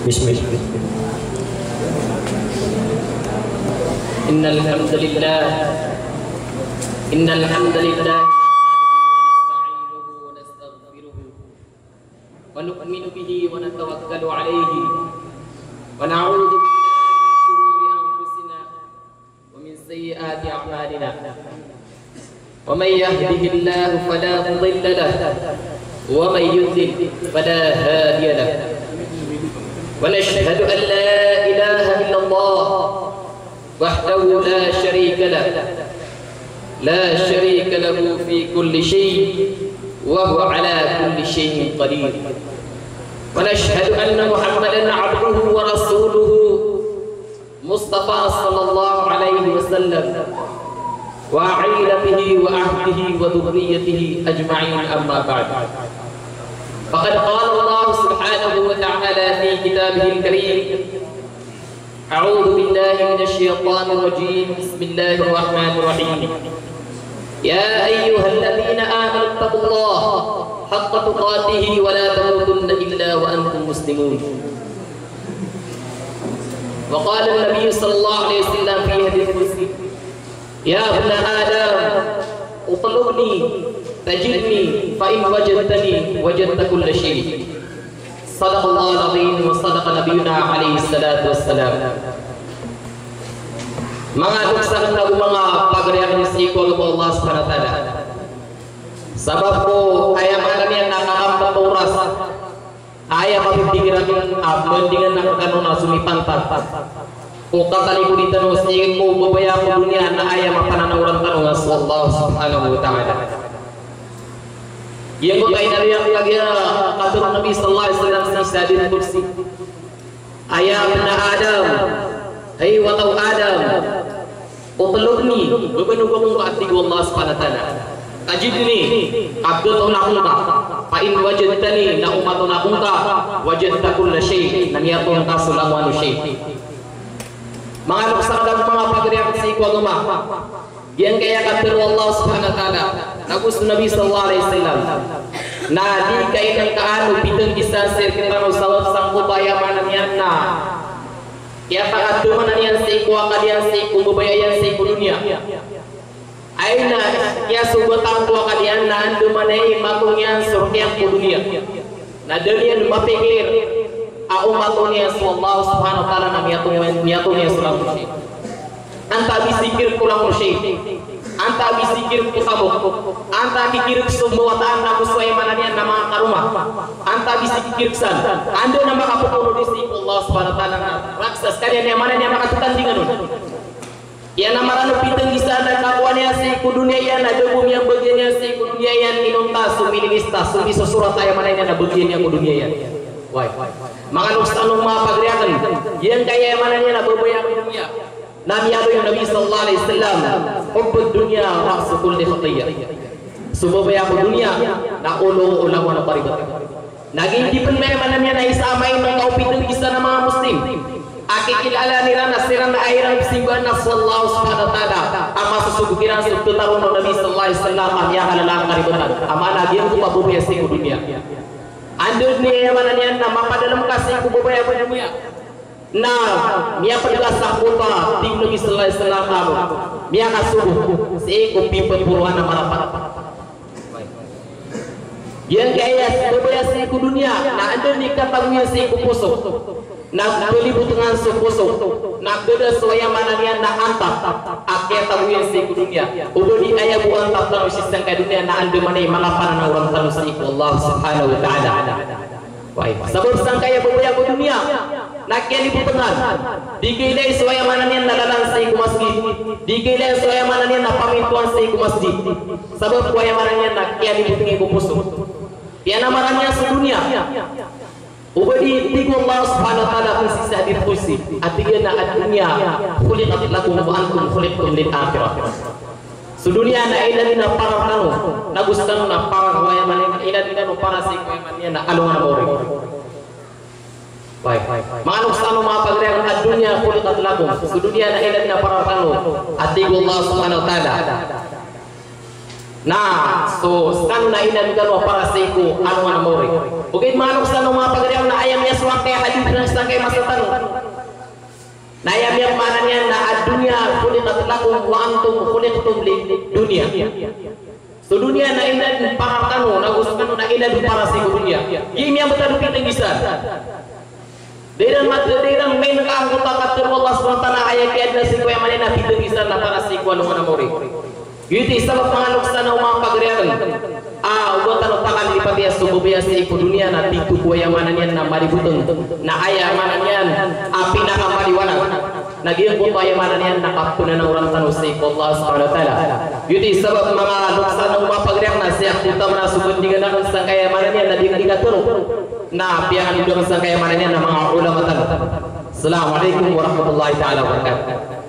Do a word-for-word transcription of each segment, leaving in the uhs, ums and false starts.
Bismillah. Innal hamdalillah Innal hamdalillah nasta'inuhu wa nastaghfiruhu wa nu'minu bihi wa natawakkalu 'alaihi wa na'udzu billahi min shururi anfusina wa min sayyiati a'malina. Wa may yahdihillahu fala mudilla lahu wa may yudlil fala hadiya lahu. ونشهد أن لا إله إلا الله وحده لا شريك له لا شريك له في كل شيء وهو على كل شيء قدير. ونشهد أن محمدا عبده ورسوله مصطفى صلى الله عليه وسلم وعيل به وعهده وذريته أجمعين. أما بعد، فقد قال الله سبحانه وتعالى في كتابه الكريم: أعوذ بالله من الشيطان الرجيم، بسم الله الرحمن الرحيم. يا أيها الذين آمنوا اتقوا الله حق تقاته ولا تموتن إلا وأنتم مسلمون. وقال النبي صلى الله عليه وسلم في حديث القدسي: يا ابن آدم اطلبني تجدني فإن وجدتني وجدت كل شيء. صدق الله العظيم وصدق نبينا عليه الصلاة والسلام. Mengabuksan lagu mga pagriang nisiko ng Allah subhanahu wa ta'ala. Sabab ko ayam alam yan nakakambang oras. Ayam mapipigiran mendingan nakakanon sumipantat. Kung katali ko dito no sige ko babaya ko dunia na ayam mapananawran tanong sa Allah subhanahu wa ta'ala. Yang ko kayo nariyak lagi kata Nabi sallallahu alaihi wasallam sa hadits qudsi. Ayam na Adam, hey watau Adam, utlubni, bubenu ko mong kaati ko Allah subhanahu wa ta'ala. Tajidni, abdul nakunta, fa in wajadtani na umatun nakunta, wajadta kulla shay, nangyatong ka sulamu anu shay. Mga nagsasalang mga pagriyak sa iko agama. Yang kaya kata Allah subhanahu wa ta'ala, nagus Nabi sallallahu alaihi wasallam, na di kayo ng kaano pitong disaster kita ng salot sang upaya manan yan na kaya pakatuman na yan sa iko akalian sa iko bubayayan sa iko dunia ay na kaya subotang ko akalian na ando manay makong yan surukyang ko dunia na dalian mapikir a umato niya sa Allah subhanahu wa ta'ala na miyato niya sulang kursi anta bisikir kulang kursi anta bisikir kutabok anta kikir semua taan na kusuay mananian na mga karumah anta bisikir san ando na makapupuno di si Allah subhanahu wa ta'ala na raksas kanya niya mana niya makatutandingan nun yan na marano pitang isa na kakuha niya sa iku dunia yan na jogum yang bagian niya sa iku dunia yan inunta suminimista sumisosurat tayo mana niya na bagian niya ku dunia yan why mga nuksanong mga pagriakan yan kaya mana niya na babayang dunia Nabi Nabi sallallahu alaihi wasallam hubbud dunya ra'su kulli khatiyah. Sumabaya ko dunia na ulo ulang wala paribat. Naging di penmay manamya na isamay ng kaupitan isa ng mga muslim. Akikilala nila na sila na ayran simbahan na sallallahu subhanahu wa ta'ala. Ama susugukiran sa tutaro ng Nabi sallallahu alaihi wasallam amya kalalang kaributan. Ama nagyan ko mabubaya sa dunia. Andun niya mananian na mapadalam kasi ko bubaya ko dunia. Nah, mia pedalas sakuta tim Nabi sallallahu alaihi wasallam kamu. Mia kasubuh si ko pimpin puluhan na marapat. Yang kaya bebaya si ku dunia, na ando ni katamuya si ku puso. Na beli butungan su puso. Na beda soya mananian na antap. Ake tamuya si ku dunia. Udo di aya bu antap tanu sistem ka dunia na ando manay malapan na orang tanu si ku Allah subhanahu wa ta'ala. Baik. Sebab sangkaya bebaya ku dunia. Nakya liputangan dikilay soya mananian nalalang sa iku masjid dikilay soya mananian na pamintuan sa iku masjid sabab kuya mananian nakya liputangan iku puso kaya namaranya sa dunia ubadi tigo Allah subhanahu wa ta'ala kung sisa hadir kursi at tigyan na at dunia khuliqat lakum wa antum khuliqtum lil akhirah sa dunia na ilan na parang tano nagustan na parang kuya mananian ilan na para sa kuya mananian na alungan na ori. Baik, mga nuksanong mga pagriang at dunia kulikat lakum sa dunia na ilan na parang tano at tigo Allah subhanahu wa ta'ala na so skan na inan gano para sa iku ano nga mori. Bukit manok sa mga pagriang na ayam niya suwak kaya hadith ng sangkai masa tanu. Nah yang yang mananya na ad-dunya khuliqat lakum wa antum khuliqtum li dunia. So dunia na indan para tanu na gusukanu na indan para si dunia. Ini yang betul kita bisa. Dengan mata dengan main keanggota kater Allah subhanahu wa taala ayat ada si yang mana na kita bisa na para si kuan mana mori. Yuti sabab mangaluk sana umang pagrian. Ah, ugo tanu takan lipat ya subuh biasa iku dunia na titu ku yang mana nian na mari buteng. Na aya mana nian api na kamari wana. Nagiyan ko tayo mana niyan nakapuna ng orang tanu si Allah subhanahu wa taala. Yuti sabab mangaluk sana umang pagrian na siya kita na subud dengan na sang kaya mana niyan na di katuro. Na piangan dengan sang kaya mana niyan na mga ulama tanu. Assalamualaikum warahmatullahi taala wabarakatuh.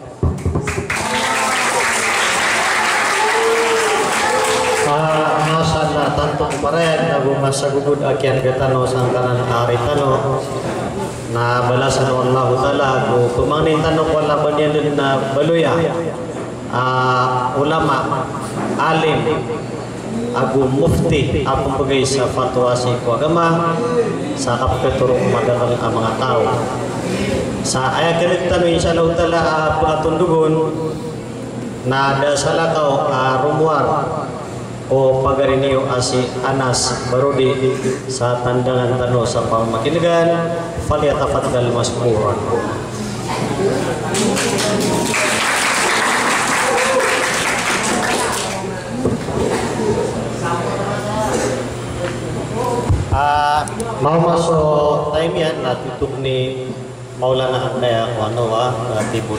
Masalah tanto kemarin Abu masa gugud akian ketano sangkanan hari tano na balasan Allah taala ko kumangin tano ko la banyan na baluya uh, ulama alim Abu Mufti apong bagay sa fatwa si ko agama sa kapituro madagal ang mga tao sa ayat kanit tano insyaallah taala patundugon na ada salakaw uh, rumuar o pagarinyo asi Anas Barudi sa tandangan tano sa pamakilagan falyatafaddal maskuran. Ah, mau masuk time yan na tutup ni Maulana Andaya Wano wa Tibul.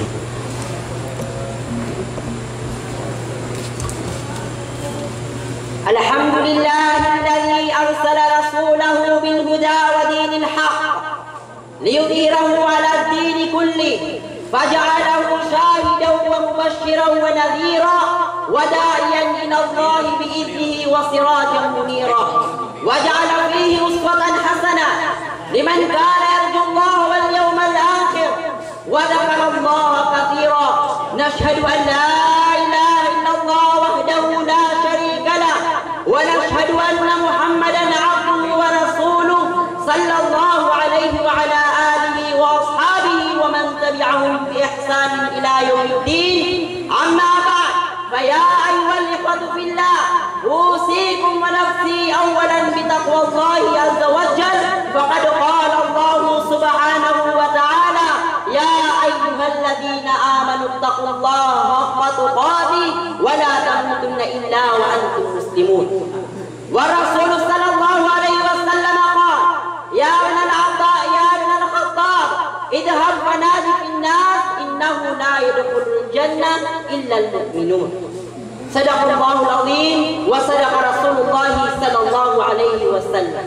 الحمد لله الذي أرسل رسوله بالهدى ودين الحق ليظهره على الدين كله فجعله شاهدا ومبشرا ونذيرا وداعيا إلى الله بإذنه وسراجا منيرا وجعل فيه أسوة حسنة لمن كان يرجو الله واليوم الآخر وذكر الله كثيرا نشهد أن لا إله إلا الله وحده لا شريك له ونشهد أن محمدا عبده ورسوله صلى الله عليه وعلى آله وأصحابه ومن تبعهم بإحسان إلى يوم الدين أما بعد فيا أيها الإخوة في الله أوصيكم ونفسي أولا بتقوى الله عز وجل فقد قال الله سبحانه وتعالى يا أيها الذين آمنوا اتقوا الله حق تقاته ولا تموتن إلا وأنتم مسلمون والرسول صلى الله عليه وسلم قال يا ابن العطاء يا ابن الخطاب اذهب فنادي في الناس إنه لا يدخل الجنة إلا المؤمنون صدق الله العظيم وصدق رسول الله صلى الله عليه وسلم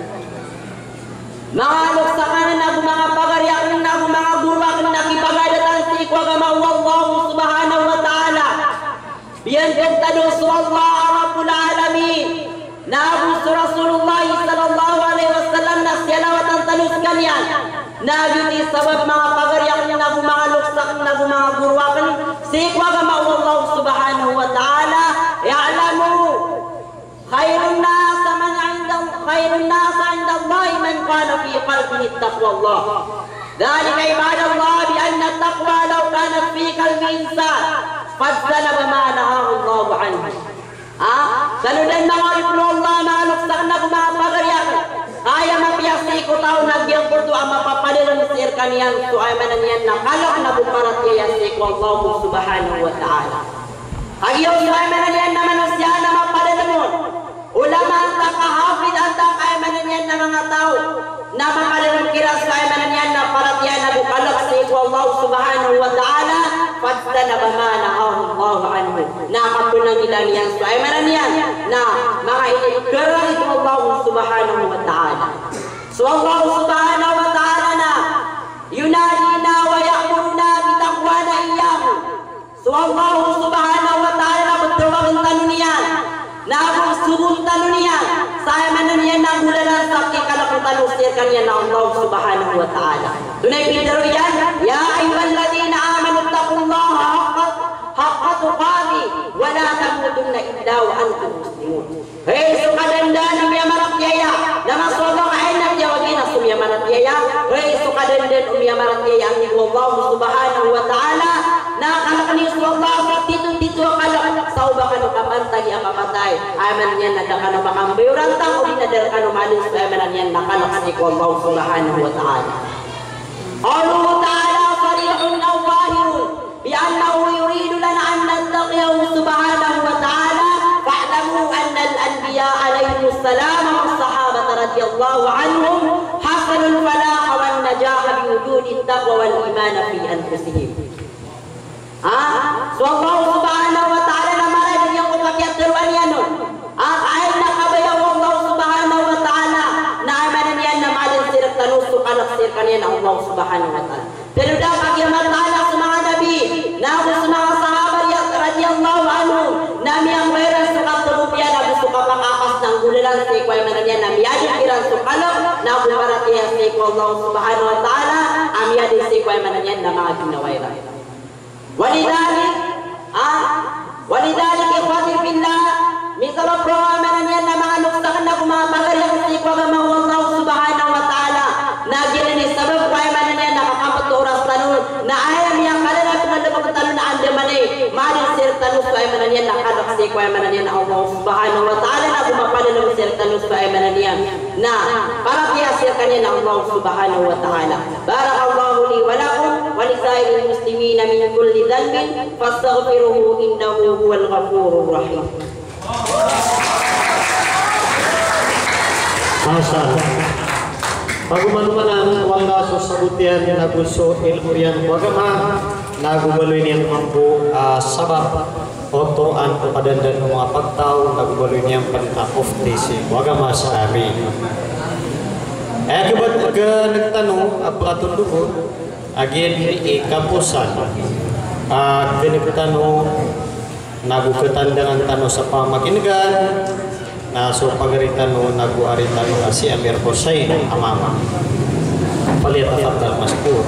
Mahalok sa kanan ako mga pagariakin na ako mga gurwak na kipagadatan sa ikwagama Allah subhanahu wa ta'ala biyan kagtado sa Allah Rabbul Alamin na ako sa Rasulullah sallallahu alaihi wasallam na siyalawat ang tanus kanyan na yun sabab mga pagariakin na ako mga luksak na ako mga gurwakan sa ikwagama Allah subhanahu wa ta'ala ya'lamu khairun nas man 'inda khairun nas 'inda Allah man kana fi qalbihi taqwa Allah. Dhalika ibadallah bi anna at-taqwa law kana fi qalbi insan fajtanaba ma nahahu Allah 'anhu. Ah, saludan mga ibnu Allah maluksak na kumapagariak. Kaya mapiasi ko tao nagyang kurdo ang mapapaliran sir kaniyang suaymanan yan na kalak na buparat yasi ko Allah subhanahu wa ta'ala. Ayaw suaymanan yan na manusia na mapaliran ulama ang takahafid ang takayamanan yan na mga tao na makalilang kiras kayamanan yan na parat yan na bukalak sa iko Allah subhanahu wa ta'ala fajtanaba ma nahahu Allah anhu nakapunan nila niyan sa kayamanan yan na mga inikara ito Allah subhanahu wa ta'ala so Allah subhanahu wa ta'ala na yunadina wa ya'muruna bitaqwa na iyahu so Allah subhanahu wa ta'ala na betawagin tanong niyan na akong subong tanong niya saya manan niya na bulanan sa kikalakong tanong siya kanya na Allah subhanahu wa ta'ala dunay pitero yan ya ayyuhalladhina amanu taqullaha haqqa haqqa tuqati wa la tamutunna illa wa antum muslimun hey so kadandaan niya marakyaya na maswabang aynak ya wagina sumya maratiya hei sukadenden umya maratiya ang Allah subhanahu wa ta'ala na kalakani Allah titu-titu kalak sauba kanu kapantag ya kapatay aman yan ada kanu makambayo rantang o dinadal kanu malin sa amanan yan nakalak si Allah subhanahu wa ta'ala Allah ta'ala sarihun aw zahirun bi annahu yuridu lana an nattaqiyahu subhanahu wa ta'ala fa'lamu anna al-anbiya alayhi salam wa sahabata radiyallahu anhum hasalul falah wan najah bi wujudi taqwa wal iman fi anfusihim. Ah, so Allah subhanahu wa ta'ala na maray yang umakyat teruan yan no. Ah, kahit nakabayaw Allah subhanahu wa ta'ala na amanan yan na malin sirat tanusok anak sirkan yan Allah subhanahu wa ta'ala. Pero dapat yung matala sa mga nabi na ako sa mga sahabat radiyallahu anhu nami ang mayroon sa katulupyan na gusto ka makakas ng gulalan sa ikway manan yan na miyadin kirang sukalok na ako maratihan sa ikwa Allah subhanahu wa ta'ala amiyadin sa ikway manan yan na mga ginawayra. Walidalik, ah, walidalik ikhwati billah, misal programanan yan na mga nuksakan na kumapagariyak sa ikwa gamaw Allah subhanahu wa ta'ala na ginani sabab kwa manan yan nakakamat oras tanun na ayam yang kalanat na lumang tanun na andamanay maling sir tanus kwa manan yan nakadak sa ikwa manan yan Allah subhanahu wa ta'ala na gumapala ng sir tanus kwa manan yan na para kaya sir kanya na Allah subhanahu wa ta'ala. Barakallahu li wa lakum wa li sa'iril muslimina min kulli dhanbin fastaghfiruhu innahu huwal ghafurur rahim. Masalah. Pagumanumanan wala so sabutian naguso ilmu yan wagama nagubaloy niyang mampu uh, sabab otoan kepadandan mga pagtao nagubaloy niyang panta-ofte si wagama sa amin. Eh kebat ke nagtanong apratun dugo agin ikapusan at uh, nagtanong naguketandangan tanong sa pamakingan na so pagaritan no naguaritan no si Amir Hussein amama falyatafaddal maskur.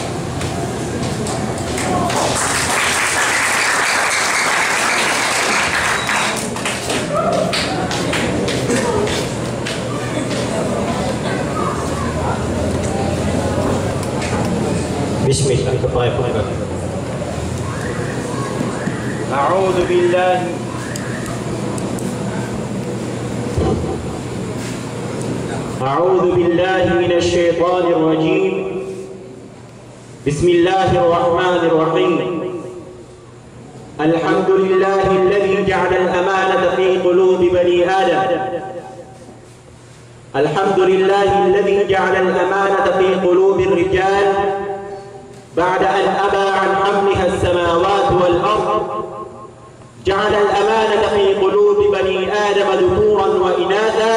Bismillah kepada A'udzu billahi أعوذ بالله من الشيطان الرجيم بسم الله الرحمن الرحيم الحمد لله الذي جعل الأمانة في قلوب بني آدم الحمد لله الذي جعل الأمانة في قلوب الرجال بعد أن أبى عن حملها السماوات والأرض جعل الأمانة في قلوب بني آدم ذكورا وإناثا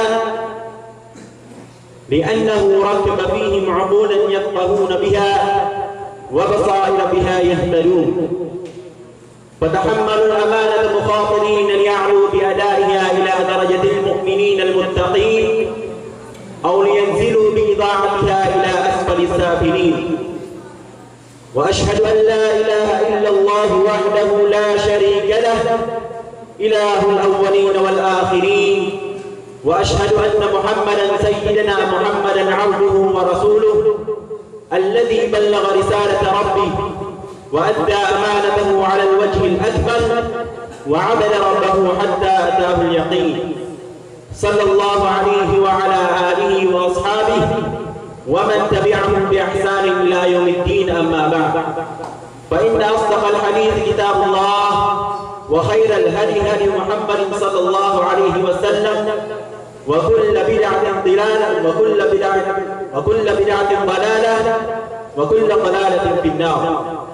لأنه ركب فيهم عقولا يفقهون بها وبصائر بها يهتدون فتحملوا الأمانة مخاطرين ليعلوا بأدائها إلى درجة المؤمنين المتقين أو لينزلوا بإضاعتها إلى أسفل السافلين وأشهد أن لا إله إلا الله وحده لا شريك له إله الأولين والآخرين وأشهد أن محمدا سيدنا محمدا عبده ورسوله الذي بلغ رسالة ربه وأدى أمانته على الوجه الأكمل وعبد ربه حتى أتاه اليقين صلى الله عليه وعلى آله وأصحابه ومن تبعهم بإحسان إلى يوم الدين أما بعد فإن أصدق الحديث كتاب الله وخير الهدي هدي محمد صلى الله عليه وسلم وكل بدعة ضلالة وكل بدعة وكل بدعة ضلالة وكل ضلالة في النار.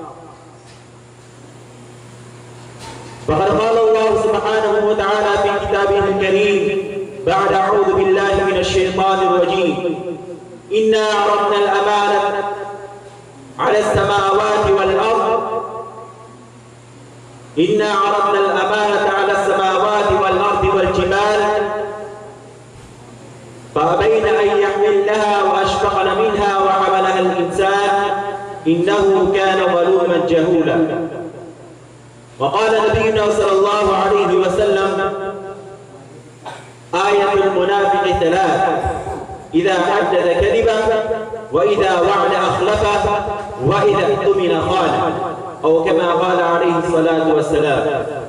فقد قال الله سبحانه وتعالى في كتابه الكريم بعد أعوذ بالله من الشيطان الرجيم إنا عرضنا الأمانة على السماوات والأرض إنا عرضنا الأمانة على السماوات والأرض والجبال فأبين أن يحملنها وأشفقن منها وحملها الإنسان إنه كان ظلوما جهولا. وقال نبينا صلى الله عليه وسلم آية المنافق ثلاث إذا حدث كذب وإذا وعد أخلف وإذا اؤتمن خان أو كما قال عليه الصلاة والسلام.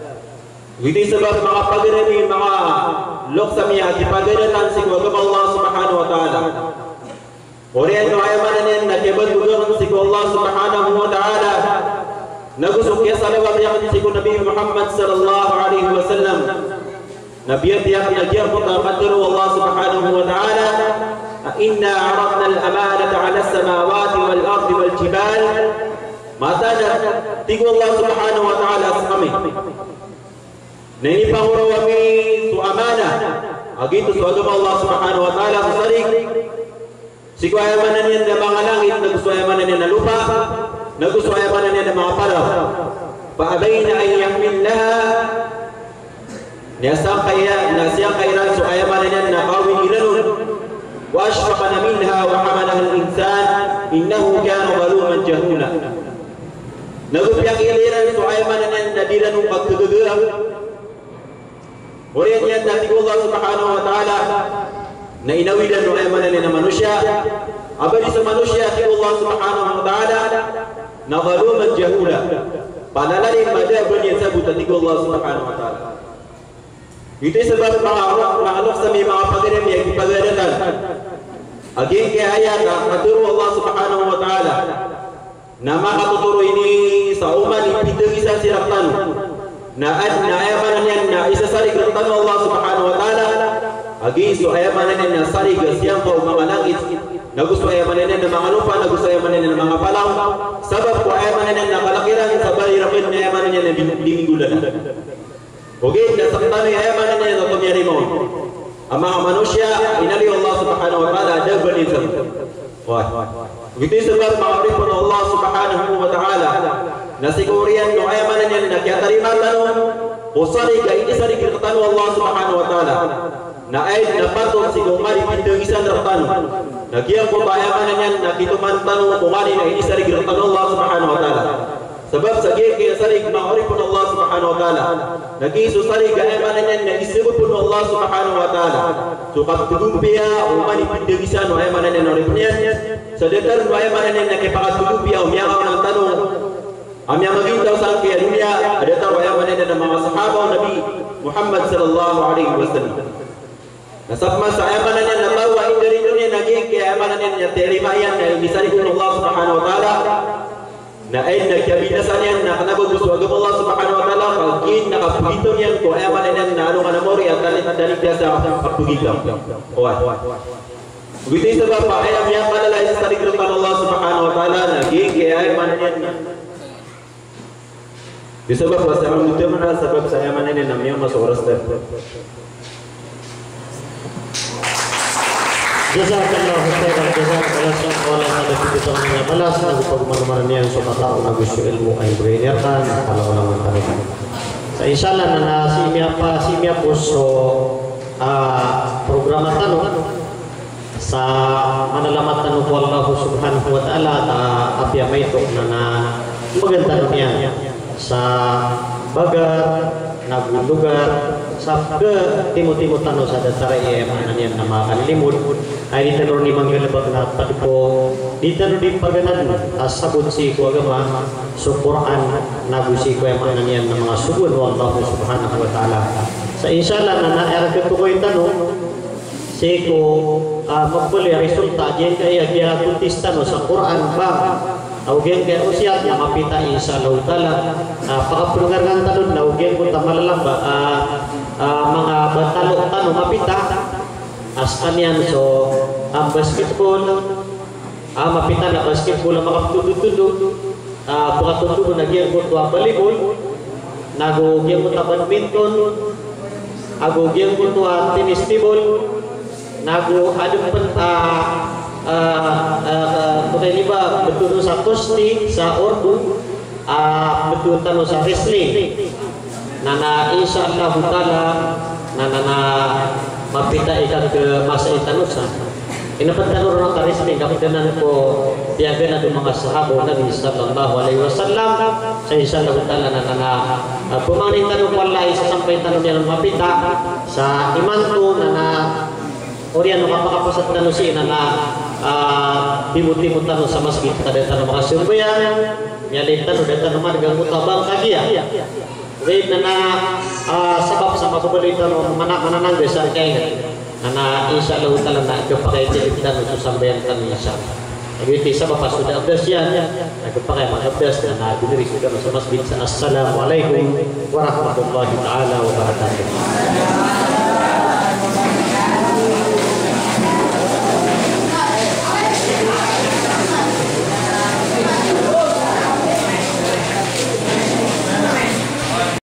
Itu sebab mga pagana ni mga loksamiya kipaganatan si kuwagam Allah subhanahu wa ta'ala. Oriyan no ayamanan yan na kibadugan si Allah subhanahu wa ta'ala. Nagusok ya salawat yaman si Nabi Muhammad sallallahu alaihi wasallam. Nabi tiyak nagyar puta qadru Allah subhanahu wa ta'ala. Inna aradna al-amanata ala as-samawati wal ardi wal jibal. Matana tigo Allah subhanahu wa ta'ala sa kami. Na ini panguraw kami su amana agito su agama Allah subhanahu wa ta'ala sa sarig siku ayamanan yan na mga langit nagusto ayamanan yan na lupa nagusto ayamanan yan na mga paraw paabayna ay yahmillaha niyasang kaya nasiyang kairan su ayamanan yan na kawin ilanun wa ashfaqana minha wa hamalaha al-insan innahu kana zaluman jahula nagupyang iliran su ayamanan yan na dilanong pagkagagawang. Oriyan yan dati ko Allah subhanahu wa ta'ala na inawilan ng ayamanan na manusia abadi sa manusia ti Allah subhanahu wa ta'ala na zaluman jahula palalarin madabon yan sabut dati ko Allah subhanahu wa ta'ala. Ito sebab mga alok sa may mga pagaram yan ipagadatan aging kaya ayat na maturo Allah subhanahu wa ta'ala na makatuturo ini sa uman ipitagisa siraktan na ad na ayamanan yan na isasarig ng tanong Allah subhanahu wa ta'ala agi so ayamanan yan na sarig siyang pa mga langit na gusto ayamanan yan na mga lupa na gusto ayamanan yan na mga palaw sabab ko ayamanan yan na kalakiran sa baliramin na ayamanan yan na diminggulan okay nasaktan yung ayamanan yan na kumyari mo ang mga manusia inali Allah subhanahu wa ta'ala daban isa wah begitu sebab ma'rifun Allah subhanahu wa ta'ala nasigurian no ayamanan yan na kaya tarima tanong o sarig ay isarig ng tanong Allah subhanahu wa ta'ala na ay napatong si kumari pindang isang ng tanong nagyang po ba ayamanan yan na kituman tanong kumari na isarig ng tanong Allah subhanahu wa ta'ala sebab sagay kaya sarig ma'rifun Allah subhanahu wa ta'ala nagiso sarig ayamanan yan na isibot po Allah subhanahu wa ta'ala so kaptugumpiya umani pindang isang no ayamanan yan na ripunyan sa detar no ayamanan yan na kipakatugumpiya umiyakaw ng tanong am yang magintaw sa kaya dunia ada tahu ayaman na mga sahabat Nabi Muhammad sallallahu alaihi wasallam. Nasabma sa ayaman na na tahu ay dari dunia naging kaya ayaman na niya terimayan na bisari ko Allah subhanahu wa ta'ala na ay nagkabinasan yan na kanabog gusto agam Allah subhanahu wa ta'ala pagkin nakapugito niyan ko ayaman na na ano ka na mori at talit niya sa kapugito. Oy. Begitu sebab pa ayam yang padala sa sarigro kan Allah subhanahu wa ta'ala naging kaya ayaman na niya. Disebab pasangan itu mana sebab saya mana ini namanya masuk oras dah. Jazakallah khairan jazakallah syukur pada kita semua balas lagu pengumuman yang suka tahu lagu ilmu ay berenarkan kalau orang mentari. Sa insyaallah na si apa si po so program tanong sa manalamat tanong ko Allah subhanahu wa ta'ala apya may tok na na maganda niya sa bagar nagulugar sa ke timut-timut tanong sa datara iya manan yan na makalilimod ay di tanong ni manggalabag na patipo di tanong di paganan asabot si ko agama so Quran nagusi ko yung manan yan na mga subun wa Allah subhanahu wa ta'ala sa insyaallah na naeragad ko yung tanong si ko magpuli resulta dyan kaya kaya kuntis tanong sa Quran ba Augen kaya usiat yang mapita insya Allah taala pakapulugan ng tanong na augen ko tamalalamba mga batalo tanong mapita as kanyan so ang basketball mapita na basketball ang makaputudutudog pakatutudo nagyan ko tuwa volleyball nagugyan ko ta badminton agugyan ko tuwa tennis table nagu adong penta Bukan ini ba betul sa kusti sa ordu betul tano sa wrestling nana insya Allah taala nana na mapita ikan ke masa itanusa inapat tanur orang wrestling dapat danan ko tiaga na mga sahabat Nabi sallallahu alaihi wasallam sa insya Allah taala nana na pumangin tanong wallahi sa sampay tanong niya mapita sa iman ko nana Orian kapakapasat tanu si na na timut-timut tanu sa masjid kada tanu makasumbayan nyalin tanu dan tanu margang mutabang kagi ya. Wait na na sabab sa mababali tanu mana-mananang desa kay na insyaallah taala na kapakai jelit tanu susambayan tanu insya. Jadi sabab pas sudah abdas yan nagpakai magabdas na diniri sudah sa masjid. Assalamualaikum warahmatullahi taala wabarakatuh.